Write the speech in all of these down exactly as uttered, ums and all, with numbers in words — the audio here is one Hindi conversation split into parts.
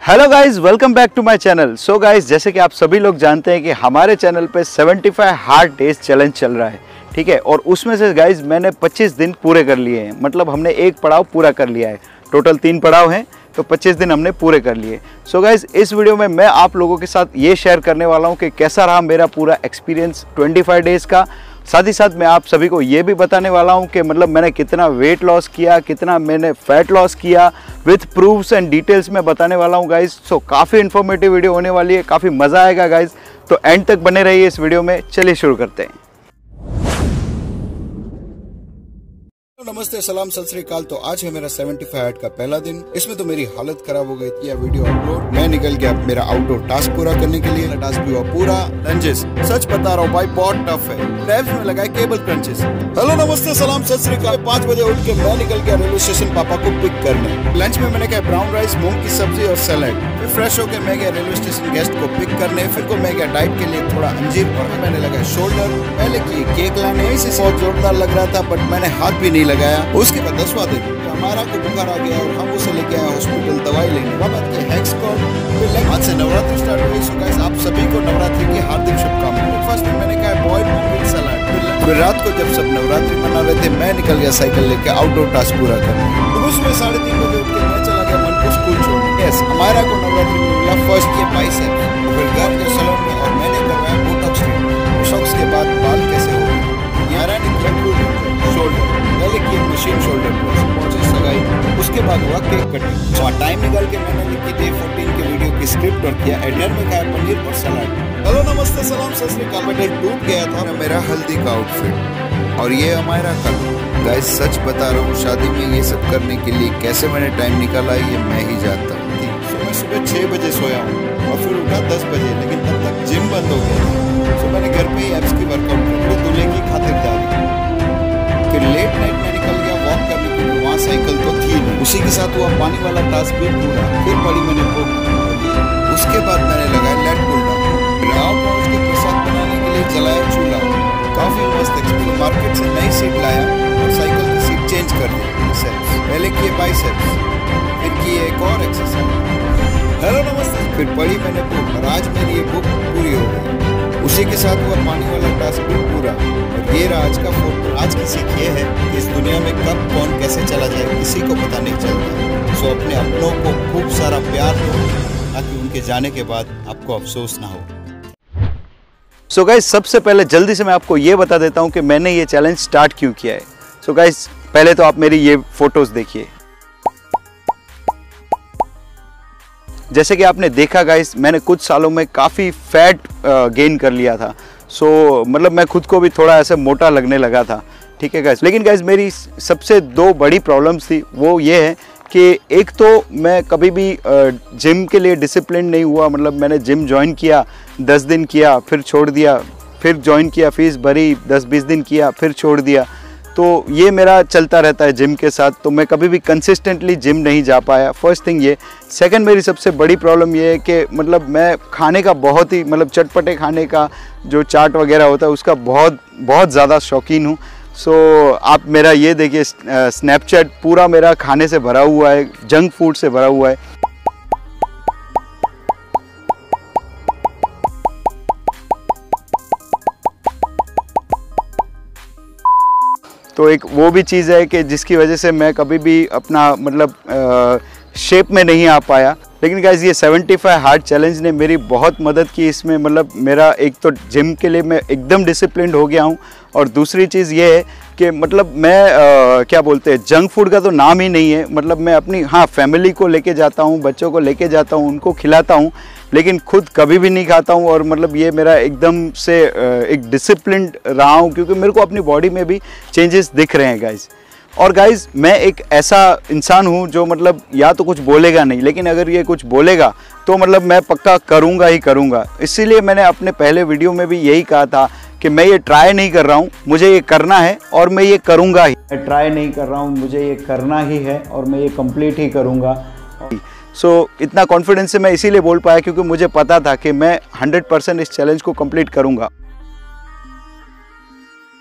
Hello guys, welcome back to my channel. So guys, जैसे कि आप सभी लोग जानते हैं कि हमारे चैनल पे पचहत्तर हार्ड डेज चैलेंज चल रहा है, ठीक है। और उसमें से गाइज मैंने पच्चीस दिन पूरे कर लिए हैं, मतलब हमने एक पड़ाव पूरा कर लिया है। टोटल तीन पड़ाव हैं, तो पच्चीस दिन हमने पूरे कर लिए। सो गाइज, इस वीडियो में मैं आप लोगों के साथ ये शेयर करने वाला हूँ कि कैसा रहा मेरा पूरा एक्सपीरियंस पच्चीस डेज़ का। साथ ही साथ मैं आप सभी को ये भी बताने वाला हूँ कि मतलब मैंने कितना वेट लॉस किया, कितना मैंने फैट लॉस किया, विथ प्रूफ्स एंड डिटेल्स में बताने वाला हूँ गाइज। सो काफ़ी इन्फॉर्मेटिव वीडियो होने वाली है, काफ़ी मज़ा आएगा गाइज, तो एंड तक बने रहिए इस वीडियो में। चलिए शुरू करते हैं। नमस्ते, सलाम, सत श्री अकाल। तो आज है मेरा पचहत्तर हार्ड का पहला दिन। इसमें तो मेरी हालत खराब हो गई थी। वीडियो अपलोड मैं निकल गया मेरा आउटडोर टास्क पूरा करने के लिए। टास्क भी हुआ पूरा। लंजेस सच बता रहा हूँ भाई, बहुत टफ है। रैप्स में लगाए केबल क्रंचेस। हेलो नमस्ते, सलाम, सत श्री अकाल। पाँच बजे उठ के मैं निकल गया रेलवे स्टेशन पापा को पिक करने। लंच में मैंने खाया ब्राउन राइस, मूंग की सब्जी और सैलेड। फिर फ्रेश होकर मैं गया रेलवे स्टेशन गेस्ट को पिक करने। फिर को मैं गया डाइट के लिए थोड़ा अंजीर, और मैंने लगाया शोल्डर। पहले की केक लाने, इसे बहुत जोरदार लग रहा था, बट मैंने हाथ भी नहीं लगाया। उसके बाद दसवां दिन तो हमारा को बुखार आ गया और हम उसे लेके आए हॉस्पिटल दवाई लेने। बाबा के हेक्स को फिर आज से नवरात्रि स्टार्ट हुई। सो गाइस, आप सभी को नवरात्रि की हार्दिक शुभकामनाएं। फर्स्ट में मैंने कहा बॉइल्ड मूंग सलाद। फिर रात को जब सब नवरात्रि मना रहे थे, मैं निकल गया साइकिल लेके आउटडोर टास्क पूरा करने। तो सुबह साढ़े तीन बजे उठ के मैं चला गया मन को स्कूल छोड़ने। यस, हमारा को नवरात्रि में मिला फर्स्ट ये बाइसेप्स, फिर घर के सैलून में, और मैंने करवाया बोटॉक्स ट्रीटमेंट। शॉक्स के बाद बाल कैसे हो गए, यारा ने किया शोल्डर, पहले की मशीन शोल्डर पहुंचे सगाई। उसके बाद हुआ केक कटिंग। और टाइम निकाल के मैंने लिखी डे चौदह के वीडियो की स्क्रिप्ट और किया एडिटर में खाया पनीर और सलाद। हेलो नमस्ते, सलाम, सत श्री अकाल। मैं टूट गया था मेरा हल्दी का आउटफिट, और ये हमारा कल। गाइस, सच बता रहा हूँ, शादी में ये सब करने के लिए कैसे मैंने टाइम निकाला ये मैं ही जानता हूँ। तो मैं सुबह छः बजे सोया हूँ और फिर उठा दस बजे, लेकिन तब तक जिम बंद हो गया। तो मैंने घर पे ही एप्स की वर्कआउट की, दूल्हे की खातिरदारी। फिर लेट नाइट में निकल गया वॉक करने के लिए, वहाँ साइकिल तो थी नहीं। उसी के साथ हुआ पानी वाला टास्क भी पूरा। फिर पड़ी मैंने बुक। उसके बाद मैंने लगाया लेट पुल डाउन। राव पहुँच के प्रसाद बनाने के लिए चलाया चूल्हा। काफी मस्त एक्सपीरियंस। मार्केट से नई सीट लाया और साइकिल की सीट चेंज कर दी। पहले किए बाइसेप्स, फिर किए एक और एक्सरसाइज। हेलो नमस्ते। फिर पढ़ी मैंने बुक, और आज मेरी ये बुक पूरी हो गई। उसी के साथ हुआ पानी वाला टास्क भी पूरा। और ये रहा आज का फोटो। आज की सीख ये है कि इस दुनिया में कब कौन कैसे चला जाए किसी को पता नहीं चलता। सो अपने अपनों को खूब सारा प्यार दो, ताकि उनके जाने के बाद आपको अफसोस ना हो। सो गाइज, सबसे पहले जल्दी से मैं आपको ये बता देता हूँ कि मैंने ये चैलेंज स्टार्ट क्यों किया है। सो गाइज, पहले तो आप मेरी ये फोटोज देखिए। जैसे कि आपने देखा गाइस, मैंने कुछ सालों में काफ़ी फैट गेन कर लिया था। सो so, मतलब मैं खुद को भी थोड़ा ऐसे मोटा लगने लगा था, ठीक है गाइस। लेकिन गाइस, मेरी सबसे दो बड़ी प्रॉब्लम्स थी। वो ये है कि एक तो मैं कभी भी जिम के लिए डिसिप्लिन नहीं हुआ। मतलब मैंने जिम ज्वाइन किया, दस दिन किया, फिर छोड़ दिया, फिर ज्वाइन किया, फीस भरी, दस बीस दिन किया, फिर छोड़ दिया। तो ये मेरा चलता रहता है जिम के साथ। तो मैं कभी भी कंसिस्टेंटली जिम नहीं जा पाया। फर्स्ट थिंग ये। सेकंड, मेरी सबसे बड़ी प्रॉब्लम ये है कि मतलब मैं खाने का बहुत ही, मतलब चटपटे खाने का, जो चाट वगैरह होता है उसका बहुत बहुत ज़्यादा शौकीन हूँ। सो so, आप मेरा ये देखिए, स्नैपचैट पूरा मेरा खाने से भरा हुआ है, जंक फूड से भरा हुआ है। तो एक वो भी चीज़ है कि जिसकी वजह से मैं कभी भी अपना मतलब शेप में नहीं आ पाया। लेकिन गाइस, ये पचहत्तर हार्ड चैलेंज ने मेरी बहुत मदद की इसमें। मतलब मेरा एक तो जिम के लिए मैं एकदम डिसिप्लिन्ड हो गया हूँ, और दूसरी चीज़ ये है कि मतलब मैं आ, क्या बोलते हैं, जंक फूड का तो नाम ही नहीं है। मतलब मैं अपनी, हाँ, फैमिली को लेके जाता हूँ, बच्चों को लेके जाता हूँ, उनको खिलाता हूँ, लेकिन खुद कभी भी नहीं खाता हूँ। और मतलब ये मेरा एकदम से एक डिसिप्लिन्ड रहा हूँ, क्योंकि मेरे को अपनी बॉडी में भी चेंजेस दिख रहे हैं गाइस। और गाइस, मैं एक ऐसा इंसान हूँ जो मतलब या तो कुछ बोलेगा नहीं, लेकिन अगर ये कुछ बोलेगा तो मतलब मैं पक्का करूँगा ही करूँगा। इसीलिए मैंने अपने पहले वीडियो में भी यही कहा था कि मैं ये ट्राई नहीं कर रहा हूँ, मुझे ये करना है और मैं ये करूँगा ही। मैं ट्राई नहीं कर रहा हूँ, मुझे ये करना ही है और मैं ये कंप्लीट ही करूँगा। सो so, इतना कॉन्फिडेंस से मैं इसीलिए बोल पाया क्योंकि मुझे पता था कि मैं हंड्रेड परसेंट इस चैलेंज को कंप्लीट करूँगा।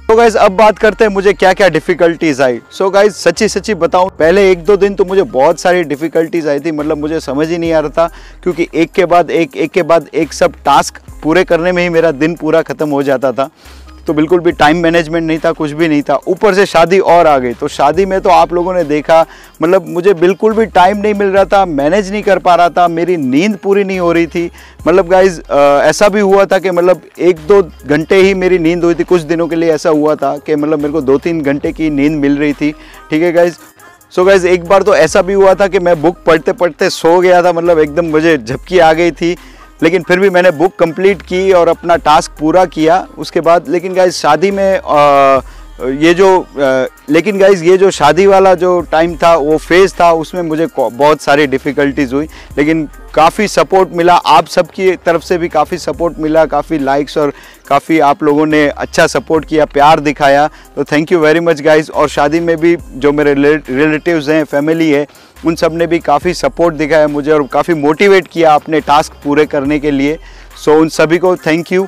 तो गाइज अब बात करते हैं मुझे क्या क्या डिफिकल्टीज आई। सो गाइज सच्ची सच्ची बताऊं, पहले एक दो दिन तो मुझे बहुत सारी डिफिकल्टीज आई थी, मतलब मुझे समझ ही नहीं आ रहा था, क्योंकि एक के बाद एक एक के बाद एक सब टास्क पूरे करने में ही मेरा दिन पूरा ख़त्म हो जाता था। तो बिल्कुल भी टाइम मैनेजमेंट नहीं था, कुछ भी नहीं था। ऊपर से शादी और आ गई, तो शादी में तो आप लोगों ने देखा, मतलब मुझे बिल्कुल भी टाइम नहीं मिल रहा था, मैनेज नहीं कर पा रहा था, मेरी नींद पूरी नहीं हो रही थी। मतलब गाइज ऐसा भी हुआ था कि मतलब एक दो घंटे ही मेरी नींद हुई थी। कुछ दिनों के लिए ऐसा हुआ था कि मतलब मेरे को दो तीन घंटे की नींद मिल रही थी। ठीक है गाइज। सो गाइज एक बार तो ऐसा भी हुआ था कि मैं बुक पढ़ते पढ़ते सो गया था, मतलब एकदम मुझे झपकी आ गई थी, लेकिन फिर भी मैंने बुक कंप्लीट की और अपना टास्क पूरा किया उसके बाद। लेकिन गाइज शादी में आ, ये जो आ, लेकिन गाइज ये जो शादी वाला जो टाइम था, वो फेज़ था, उसमें मुझे बहुत सारी डिफ़िकल्टीज़ हुई, लेकिन काफ़ी सपोर्ट मिला आप सबकी तरफ से भी, काफ़ी सपोर्ट मिला, काफ़ी लाइक्स और काफ़ी आप लोगों ने अच्छा सपोर्ट किया, प्यार दिखाया, तो thank you very much guys. और शादी में भी जो मेरे रिलेटिव्स हैं, फैमिली है, उन सब ने भी काफ़ी सपोर्ट दिखाया मुझे और काफ़ी मोटिवेट किया अपने टास्क पूरे करने के लिए। सो so, उन सभी को थैंक यू।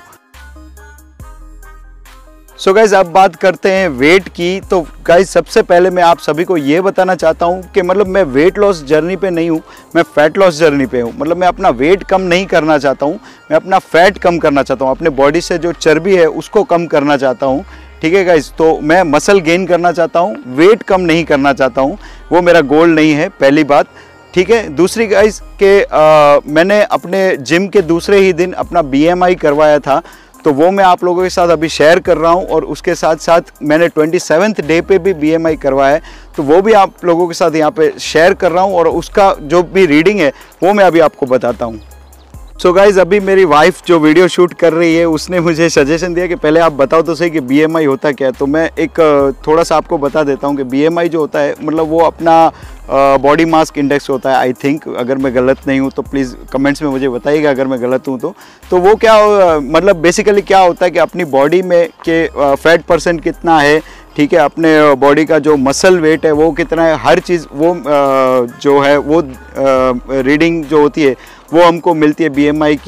सो गाइज अब बात करते हैं वेट की। तो गाइज सबसे पहले मैं आप सभी को ये बताना चाहता हूँ कि मतलब मैं वेट लॉस जर्नी पे नहीं हूँ, मैं फ़ैट लॉस जर्नी पे हूँ। मतलब मैं अपना वेट कम नहीं करना चाहता हूँ, मैं अपना फ़ैट कम करना चाहता हूँ, अपने बॉडी से जो चर्बी है उसको कम करना चाहता हूँ। ठीक है गाइज। तो मैं मसल गेन करना चाहता हूँ, वेट कम नहीं करना चाहता हूँ, वो मेरा गोल नहीं है, पहली बात। ठीक है। दूसरी गाइज के आ, मैंने अपने जिम के दूसरे ही दिन अपना बी एम आई करवाया था, तो वो मैं आप लोगों के साथ अभी शेयर कर रहा हूँ। और उसके साथ साथ मैंने ट्वेंटी सेवन्थ डे पे भी बी एम आई करवाया है, तो वो भी आप लोगों के साथ यहाँ पे शेयर कर रहा हूँ और उसका जो भी रीडिंग है वो मैं अभी आपको बताता हूँ। सो so गाइज़ अभी मेरी वाइफ जो वीडियो शूट कर रही है, उसने मुझे सजेशन दिया कि पहले आप बताओ तो सही कि बी एम आई होता क्या है। तो मैं एक थोड़ा सा आपको बता देता हूँ कि बी एम आई जो होता है, मतलब वो अपना बॉडी मास इंडेक्स होता है, आई थिंक। अगर मैं गलत नहीं हूँ तो प्लीज़ कमेंट्स में मुझे बताइएगा अगर मैं गलत हूँ तो। तो वो क्या मतलब बेसिकली क्या होता है कि अपनी बॉडी में के फैट परसेंट कितना है, ठीक है, अपने बॉडी का जो मसल वेट है वो कितना है, हर चीज़ वो जो है वो रीडिंग जो होती है वो हमको मिलती है बी एम आई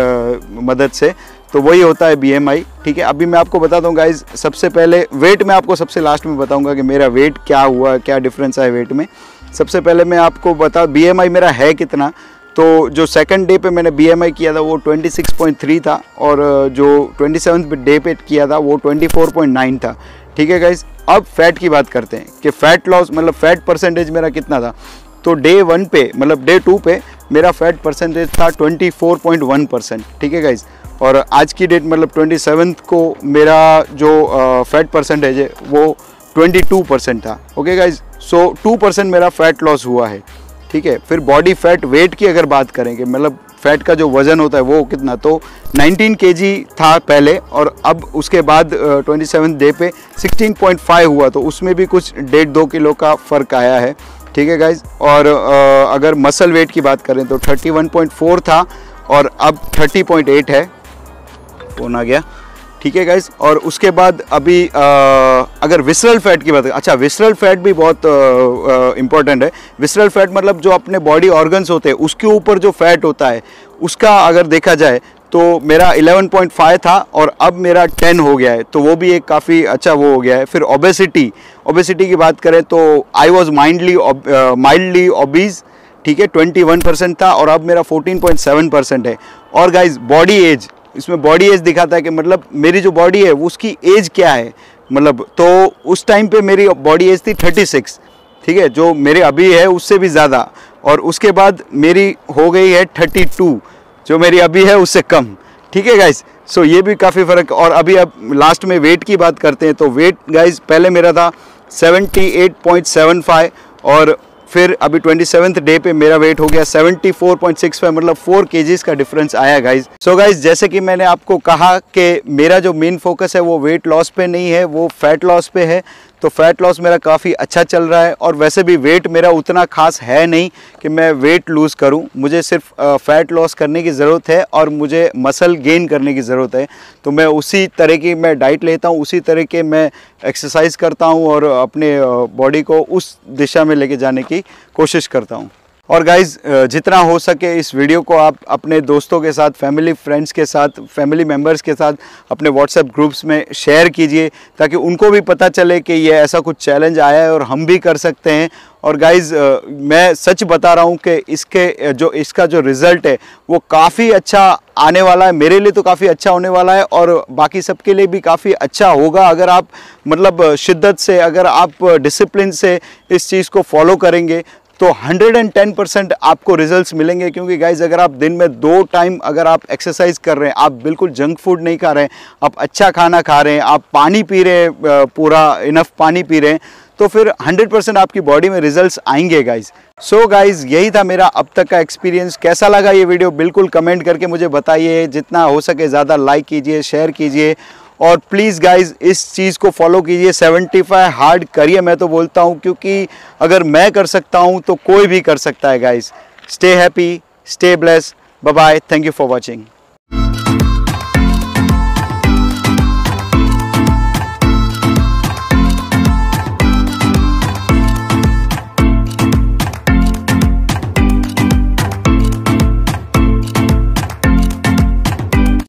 की मदद से। तो वही होता है बी एम आई। ठीक है। अभी मैं आपको बताता हूँ गाइज, सबसे पहले वेट मैं आपको सबसे लास्ट में बताऊँगा कि मेरा वेट क्या हुआ, क्या डिफरेंस है वेट में। सबसे पहले मैं आपको बता बी एम आई मेरा है कितना। तो जो सेकंड डे पे मैंने बी एम आई किया था वो ट्वेंटी सिक्स पॉइंट थ्री था, और जो ट्वेंटी सेवन्थ डे पे किया था वो ट्वेंटी फोर पॉइंट नाइन था। ठीक है गाइज। अब फैट की बात करते हैं कि फ़ैट लॉस मतलब फ़ैट परसेंटेज मेरा कितना था। तो डे वन पे मतलब डे टू पे मेरा फ़ैट परसेंटेज था twenty four point one percent. ठीक है गाइज। और आज की डेट मतलब ट्वेंटी सेवन्थ को मेरा जो फ़ैट परसेंटेज है वो ट्वेंटी टू परसेंट था। Okay guys. So two percent मेरा फ़ैट लॉस हुआ है। ठीक है। फिर बॉडी फैट वेट की अगर बात करेंगे, मतलब फैट का जो वज़न होता है वो कितना, तो नाइनटीन केजी था पहले, और अब उसके बाद ट्वेंटी सेवन्थ डे पे सिक्सटीन पॉइंट फाइव हुआ, तो उसमें भी कुछ डेढ़ दो किलो का फ़र्क आया है। ठीक है गाइज। और आ, अगर मसल वेट की बात करें तो थर्टी वन पॉइंट फोर था और अब थर्टी पॉइंट एट है। फोन आ गया। ठीक है गाइज। और उसके बाद अभी आ, अगर विसरल फैट की बात करें, अच्छा विसरल फैट भी बहुत इंपॉर्टेंट है। विसरल फैट मतलब जो अपने बॉडी ऑर्गन्स होते हैं उसके ऊपर जो फैट होता है उसका अगर देखा जाए तो मेरा इलेवन पॉइंट फाइव था और अब मेरा टेन हो गया है, तो वो भी एक काफ़ी अच्छा वो हो गया है। फिर ओबेसिटी ओबेसिटी की बात करें तो I was mindly mildly obese. ठीक है। ट्वेंटी वन परसेंट था और अब मेरा फोर्टीन पॉइंट सेवन परसेंट है। और गाइज बॉडी एज, इसमें बॉडी एज दिखाता है कि मतलब मेरी जो बॉडी है वो उसकी एज क्या है, मतलब तो उस टाइम पे मेरी बॉडी एज थी थर्टी सिक्स। ठीक है। जो मेरे अभी है उससे भी ज़्यादा, और उसके बाद मेरी हो गई है थर्टी टू, जो मेरी अभी है उससे कम। ठीक है गाइज। सो ये भी काफ़ी फ़र्क। और अभी अब लास्ट में वेट की बात करते हैं तो वेट गाइज पहले मेरा था seventy eight point seven five और फिर अभी ट्वेंटी सेवन्थ डे पे मेरा वेट हो गया seventy four point six five, मतलब फोर केजीज का डिफरेंस आया गाइज। सो गाइज जैसे कि मैंने आपको कहा कि मेरा जो मेन फोकस है वो वेट लॉस पे नहीं है, वो फैट लॉस पे है। तो फैट लॉस मेरा काफ़ी अच्छा चल रहा है, और वैसे भी वेट मेरा उतना खास है नहीं कि मैं वेट लूज़ करूं। मुझे सिर्फ फैट लॉस करने की ज़रूरत है और मुझे मसल गेन करने की ज़रूरत है। तो मैं उसी तरह की मैं डाइट लेता हूं, उसी तरह के मैं एक्सरसाइज करता हूं और अपने बॉडी को उस दिशा में लेके जाने की कोशिश करता हूं। और गाइज़ जितना हो सके इस वीडियो को आप अपने दोस्तों के साथ, फैमिली फ्रेंड्स के साथ, फैमिली मेम्बर्स के साथ अपने व्हाट्सएप ग्रुप्स में शेयर कीजिए ताकि उनको भी पता चले कि ये ऐसा कुछ चैलेंज आया है और हम भी कर सकते हैं। और गाइज़ मैं सच बता रहा हूँ कि इसके जो इसका जो रिज़ल्ट है वो काफ़ी अच्छा आने वाला है। मेरे लिए तो काफ़ी अच्छा होने वाला है और बाकी सबके लिए भी काफ़ी अच्छा होगा अगर आप मतलब शिद्दत से, अगर आप डिसिप्लिन से इस चीज़ को फॉलो करेंगे तो एक सौ दस परसेंट आपको रिजल्ट्स मिलेंगे। क्योंकि गाइज़ अगर आप दिन में दो टाइम अगर आप एक्सरसाइज कर रहे हैं, आप बिल्कुल जंक फूड नहीं खा रहे हैं, आप अच्छा खाना खा रहे हैं, आप पानी पी रहे हैं, पूरा इनफ पानी पी रहे हैं, तो फिर हंड्रेड परसेंट आपकी बॉडी में रिजल्ट्स आएंगे गाइज़। सो गाइज़ यही था मेरा अब तक का एक्सपीरियंस। कैसा लगा ये वीडियो बिल्कुल कमेंट करके मुझे बताइए। जितना हो सके ज़्यादा लाइक कीजिए, शेयर कीजिए और प्लीज़ गाइज़ इस चीज़ को फॉलो कीजिए। पचहत्तर हार्ड करिए मैं तो बोलता हूँ, क्योंकि अगर मैं कर सकता हूँ तो कोई भी कर सकता है guys. Stay happy, stay blessed, bye bye, thank you for watching.